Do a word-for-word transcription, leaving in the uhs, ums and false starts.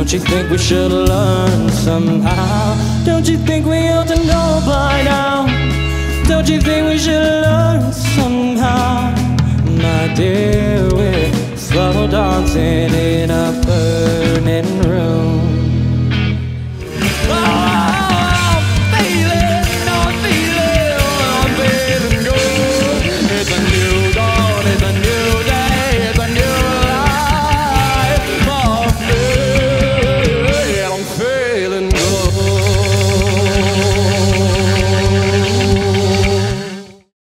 Don't you think we should learn somehow? Don't you think we ought to know by now? Don't you think we should learn somehow? My dear, we're slow dancing in a